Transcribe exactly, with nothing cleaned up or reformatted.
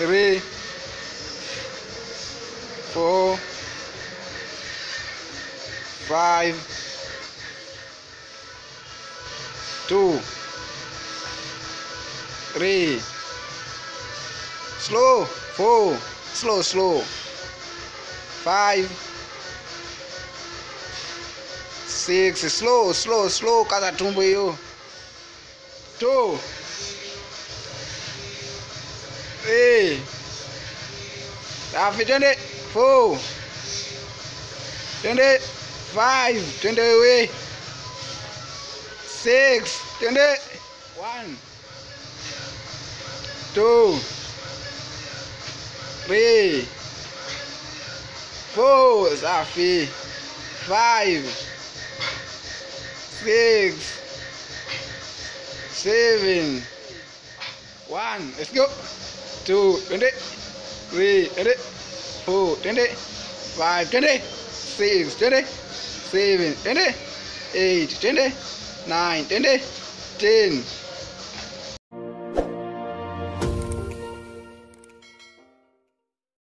three, four, five, two, three, slow, four, slow, slow, five, six, slow, slow, slow, kaza tumbo hiyo, two, three, safi, twende, four, twende, five, twende wewe, six, twende, one, two, three, four, safi, five, six, seven, one, let's go, two, twenty, three, twenty, four, twenty, five, twenty, six, twenty, seven, twenty, eight, twenty, nine, twenty, ten.